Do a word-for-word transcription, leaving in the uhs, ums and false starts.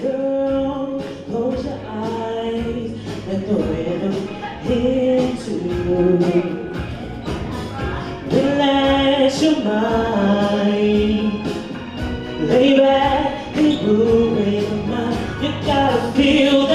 Girl, close your eyes, let the rhythm hit you. Relax your mind, lay back and groove in your mind. You gotta feel